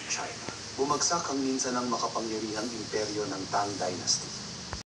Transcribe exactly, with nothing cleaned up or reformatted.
China. Bumagsak ang minsan ng makapangyarihang imperyo ng Tang Dynasty.